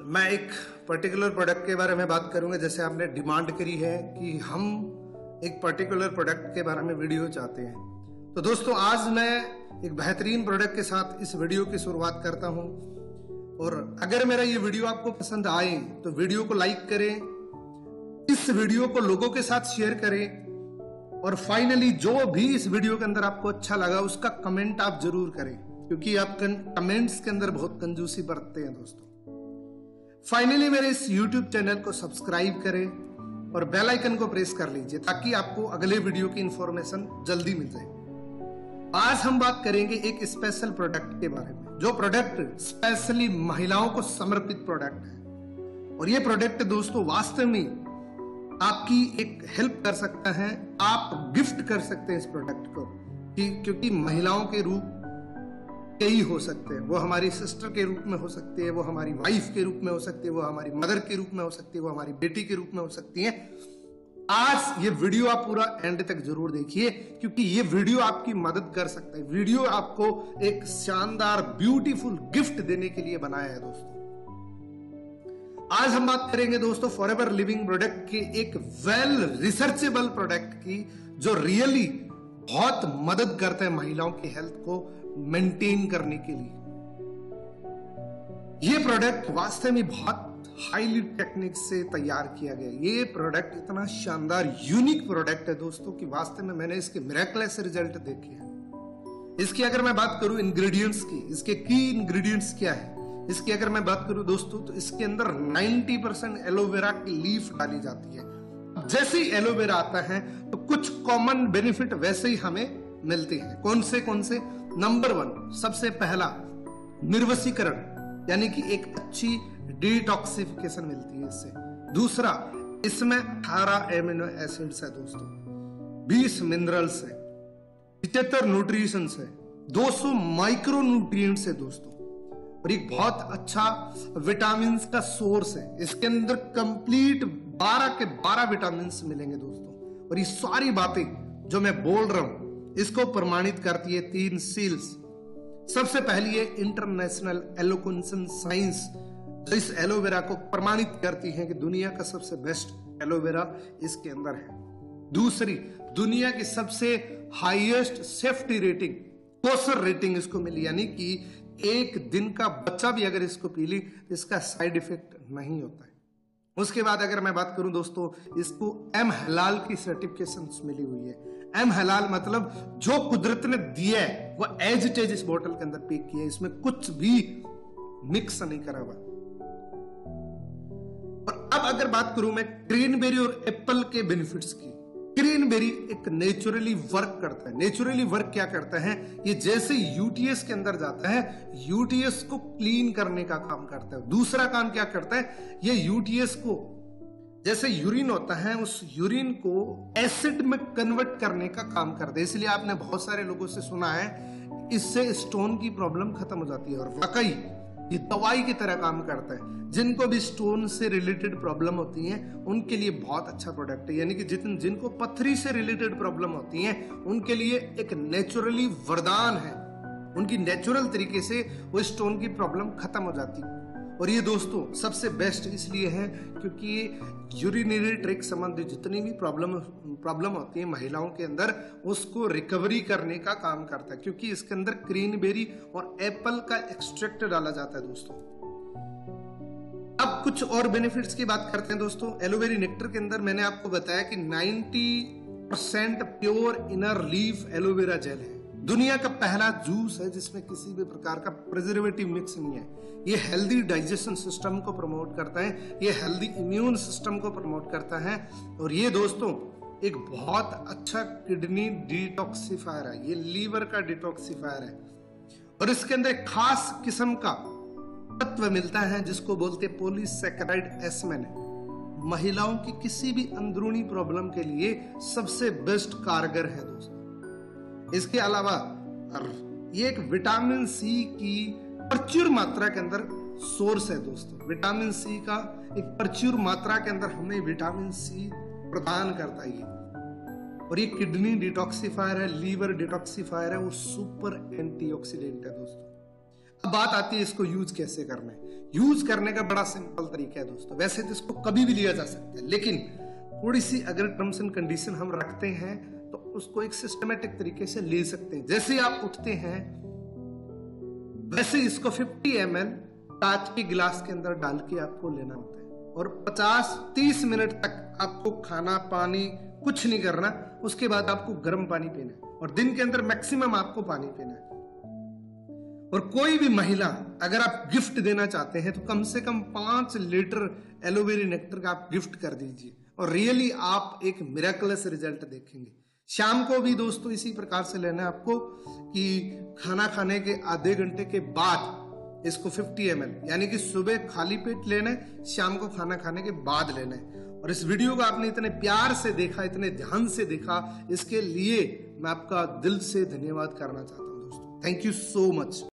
मैं एक particular product के बारे में बात करूंगा। जैसे आपने डिमांड करी है कि हम एक पर्टिकुलर प्रोडक्ट के बारे में वीडियो चाहते हैं, तो दोस्तों आज मैं एक बेहतरीन प्रोडक्ट के साथ इस वीडियो की शुरुआत करता हूं। और अगर मेरा ये वीडियो आपको पसंद आए तो वीडियो को लाइक करें, इस वीडियो को लोगों के साथ शेयर करें, और फाइनली जो भी इस वीडियो के अंदर आपको अच्छा लगा उसका कमेंट आप जरूर करें, क्योंकि आप कमेंट्स के अंदर बहुत कंजूसी बरतते हैं दोस्तों। फाइनली मेरे इस YouTube चैनल को सब्सक्राइब करें और बेल आइकन को प्रेस कर लीजिए ताकि आपको अगले वीडियो की इंफॉर्मेशन जल्दी मिल जाए। आज हम बात करेंगे एक स्पेशल प्रोडक्ट के बारे में, जो प्रोडक्ट स्पेशली महिलाओं को समर्पित प्रोडक्ट है। और ये प्रोडक्ट दोस्तों वास्तव में आपकी एक हेल्प कर सकता है, आप गिफ्ट कर सकते हैं इस प्रोडक्ट को, क्योंकि महिलाओं के रूप कई हो सकते हैं। वो हमारी सिस्टर के रूप में हो सकती है, वो हमारी वाइफ के रूप में हो सकती है, वो हमारी मदर के रूप में हो सकती है, वो हमारी बेटी के रूप में हो सकती है। आज ये वीडियो आप पूरा एंड तक जरूर देखिए, क्योंकि ये वीडियो आपकी मदद कर सकता है। वीडियो आपको एक शानदार ब्यूटीफुल गिफ्ट देने के लिए बनाया है दोस्तों। आज हम बात करेंगे दोस्तों फॉरएवर लिविंग प्रोडक्ट के एक वेल रिसर्चेबल प्रोडक्ट की, जो रियली बहुत मदद करता है महिलाओं की हेल्थ को मेंटेन करने के लिए। यह प्रोडक्ट वास्तव में बहुत हाईली टेक्निक से तैयार किया गया। ये प्रोडक्ट इतना शानदार यूनिक प्रोडक्ट है दोस्तों कि वास्तव में मैंने इसके मिरेकलेस रिजल्ट देखे हैं। इसकी अगर मैं बात करूं इंग्रेडिएंट्स की, इसके की इंग्रेडिएंट्स क्या है, इसकी अगर मैं बात करूं दोस्तों तो इसके अंदर 90% एलोवेरा की लीफ डाली जाती है। जैसे ही एलोवेरा आता है तो कुछ कॉमन बेनिफिट वैसे ही हमें मिलते हैं। कौन से? नंबर 1 सबसे पहला निर्वसीकरण, यानी कि एक अच्छी डिटॉक्सिफिकेशन मिलती है इससे। दूसरा, इसमें 18 एमिनो एसिड्स है दोस्तों, 20 मिनरल्स है, 75 न्यूट्रिशंस है, 200 माइक्रो न्यूट्रिएंट्स है दोस्तों, और एक बहुत अच्छा विटामिन का सोर्स है। इसके अंदर कंप्लीट 12 के 12 विटामिन मिलेंगे दोस्तों। और ये सारी बातें जो मैं बोल रहा हूं इसको प्रमाणित करती है 3 सील्स। सबसे पहली है इंटरनेशनल एलोकेशन साइंस, जो इस एलोवेरा को प्रमाणित करती है कि दुनिया का सबसे बेस्ट एलोवेरा इसके अंदर है। दूसरी, दुनिया की सबसे हाईएस्ट सेफ्टी रेटिंग, कोसर रेटिंग इसको मिली, यानी कि एक दिन का बच्चा भी अगर इसको पी ली तो इसका साइड इफेक्ट नहीं होता है। उसके बाद अगर मैं बात करूं दोस्तों, इसको एम हलाल की सर्टिफिकेशन मिली हुई है। एम हलाल मतलब जो कुदरत ने दिया है वो एज इट इज इस बोतल के अंदर पैक किया है, इसमें कुछ भी मिक्स नहीं करा हुआ। और अब अगर बात करूं मैं क्रैनबेरी और एप्पल के बेनिफिट्स की। क्रैनबेरी एक नेचुरली वर्क करता है। नेचुरली वर्क क्या करता है? ये जैसे यूटीएस के अंदर जाता है, यूटीएस को क्लीन करने का काम करता है। दूसरा काम क्या करता है? ये यूटीएस को, जैसे यूरिन होता है, उस यूरिन को एसिड में कन्वर्ट करने का काम करता है। इसलिए आपने बहुत सारे लोगों से सुना है इससे स्टोन की प्रॉब्लम खत्म हो जाती है, और वाकई ये दवाई की तरह काम करता है। जिनको भी स्टोन से रिलेटेड प्रॉब्लम होती है उनके लिए बहुत अच्छा प्रोडक्ट है, यानी कि जिनको पथरी से रिलेटेड प्रॉब्लम होती है उनके लिए एक नेचुरली वरदान है। उनकी नेचुरल तरीके से वो स्टोन की प्रॉब्लम खत्म हो जाती है। और ये दोस्तों सबसे बेस्ट इसलिए है क्योंकि यूरिनरी ट्रैक्ट संबंधित जितनी भी प्रॉब्लम होती है महिलाओं के अंदर, उसको रिकवरी करने का काम करता है, क्योंकि इसके अंदर क्रैनबेरी और एप्पल का एक्सट्रैक्ट डाला जाता है दोस्तों। अब कुछ और बेनिफिट्स की बात करते हैं दोस्तों। एलोवेरा नेक्टर के अंदर मैंने आपको बताया कि 90% pure inner leaf aloe vera gel है। दुनिया का पहला जूस है जिसमें किसी भी प्रकार का प्रिजर्वेटिव मिक्स नहीं है। ये हेल्दी डाइजेशन सिस्टम को प्रमोट करता है, ये हेल्दी इम्यून सिस्टम को प्रमोट करता है, और ये दोस्तों एक बहुत अच्छा किडनी डिटॉक्सिफायर है। ये लीवर का डिटॉक्सिफायर है, और इसके अंदर एक खास किस्म का तत्व मिलता है जिसको बोलते हैं पॉलीसैकेराइड एस्मेन। महिलाओं की किसी भी अंदरूनी प्रॉब्लम के लिए सबसे बेस्ट कारगर है दोस्तों। इसके अलावा ये एक विटामिन सी की प्रचुर मात्रा के अंदर सोर्स है दोस्तों। विटामिन सी का एक प्रचुर मात्रा के अंदर हमें विटामिन सी प्रदान करता है। और ये किडनी डिटॉक्सिफायर है, लीवर डिटॉक्सिफायर है, वो सुपर एंटीऑक्सीडेंट है दोस्तों। अब बात आती है इसको यूज कैसे करना है। यूज करने का बड़ा सिंपल तरीका है दोस्तों। वैसे तो इसको कभी भी लिया जा सकता है, लेकिन थोड़ी सी अगर टर्म्स एंड कंडीशन हम रखते हैं तो उसको एक सिस्टमेटिक तरीके से ले सकते हैं। जैसे आप उठते हैं वैसे इसको 50 ml कांच के गिलास के अंदर डाल के आपको लेना होता है और 50-30 मिनट तक आपको खाना पानी कुछ नहीं करना। उसके बाद आपको गर्म पानी पीना है और दिन के अंदर मैक्सिमम आपको पानी पीना है। और कोई भी महिला अगर आप गिफ्ट देना चाहते हैं तो कम से कम 5 लीटर एलोवेरा नेक्टर का आप गिफ्ट कर दीजिए और रियली आप एक मिरेकलस रिजल्ट देखेंगे। शाम को भी दोस्तों इसी प्रकार से लेना है आपको कि खाना खाने के आधे घंटे के बाद इसको 50 ml यानी कि सुबह खाली पेट लेना है, शाम को खाना खाने के बाद लेना है। और इस वीडियो को आपने इतने प्यार से देखा, इतने ध्यान से देखा, इसके लिए मैं आपका दिल से धन्यवाद करना चाहता हूं दोस्तों। Thank you so much.